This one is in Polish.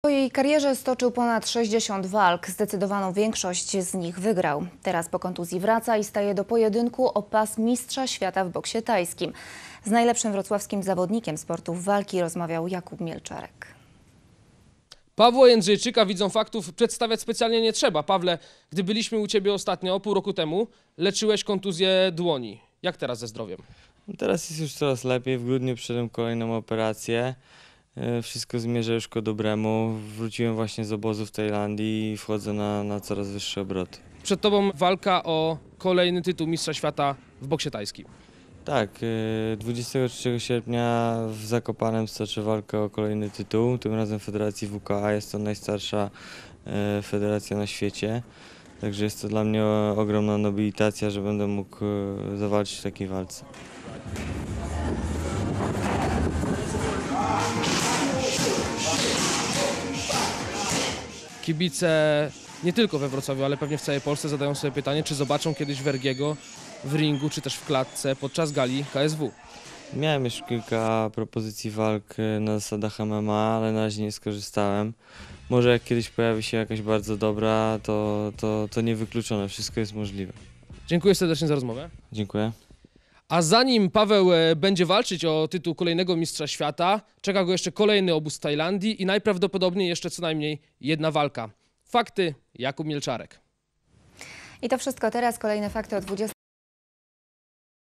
W swojej karierze stoczył ponad 60 walk, zdecydowaną większość z nich wygrał. Teraz po kontuzji wraca i staje do pojedynku o pas mistrza świata w boksie tajskim. Z najlepszym wrocławskim zawodnikiem sportów walki rozmawiał Jakub Mielczarek. Pawła Jędrzejczyka, widzą faktów, przedstawiać specjalnie nie trzeba. Pawle, gdy byliśmy u Ciebie ostatnio, pół roku temu, leczyłeś kontuzję dłoni. Jak teraz ze zdrowiem? Teraz jest już coraz lepiej. W grudniu przyszedłem kolejną operację. Wszystko zmierza już ku dobremu. Wróciłem właśnie z obozu w Tajlandii i wchodzę na coraz wyższe obroty. Przed Tobą walka o kolejny tytuł mistrza świata w boksie tajskim. Tak, 23 sierpnia w Zakopanem stoczę walkę o kolejny tytuł. Tym razem w Federacji WKA. Jest to najstarsza federacja na świecie. Także jest to dla mnie ogromna nobilitacja, że będę mógł zawalczyć w takiej walce. Kibice nie tylko we Wrocławiu, ale pewnie w całej Polsce zadają sobie pytanie, czy zobaczą kiedyś Vergiego w ringu, czy też w klatce podczas gali KSW. Miałem już kilka propozycji walk na zasadach MMA, ale na razie nie skorzystałem. Może jak kiedyś pojawi się jakaś bardzo dobra, to niewykluczone, wszystko jest możliwe. Dziękuję serdecznie za rozmowę. Dziękuję. A zanim Paweł będzie walczyć o tytuł kolejnego mistrza świata, czeka go jeszcze kolejny obóz w Tajlandii i najprawdopodobniej jeszcze co najmniej jedna walka. Fakty, Jakub Mielczarek. I to wszystko teraz. Kolejne fakty o 20.